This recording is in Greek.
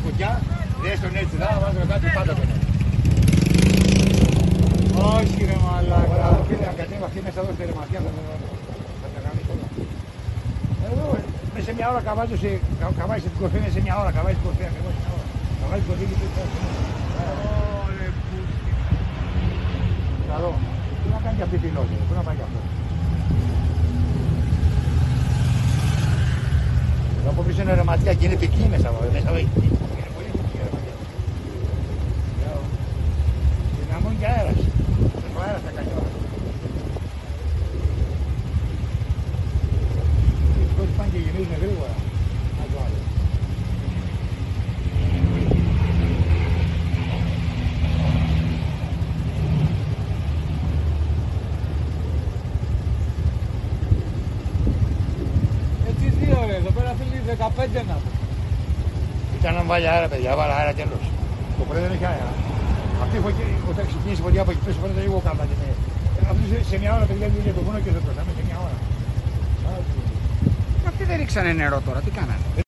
φωτιά, δες τον έτσι, θα βάζω κάτι πάντα τον έτσι. Όχι ρε μαλάκα. Κύριε Ακατέβα, αυτή μέσα εδώ στη ρεματιά θα τα κάνει τώρα. Εδώ, μέσα σε μια ώρα καβάζεις την κορφή, μέσα σε μια ώρα καβάζεις την κορφή ακριβώς μια ώρα. Καβάζεις την κορφή και την Ωρε πούστη. καλό. Πού να κάνει και αυτή τη λόγια, πού να πάει και αυτό. Εδώ από πίσω είναι ρεματιά και είναι πικρή μέσα εδώ, μέσα εδώ είναι πολύ πικρή ρεματιά. Δυναμώνει και αέρας. Ο αέρας θα κάνει όλα. Οι πρώτοι πάνε και γυρίζουν γρήγορα. Να το άλλο. Έτσι δύο ρε, εδώ πέρα θέλει 15 να πω. Ήταν να βάλει αέρα παιδιά, βάλει αέρα τέλος. Το πρωί δεν έχει αέρα. Αυτή όταν ξεκίνησε η φωτιά από εκεί πίσω φαίνεται λίγο καλά. Αυτή σε μια ώρα παιδιά βγήκε το βουνό και δεν προτάμε σε μια ώρα. Αυτοί δεν ρίξανε νερό τώρα, τι κάνανε.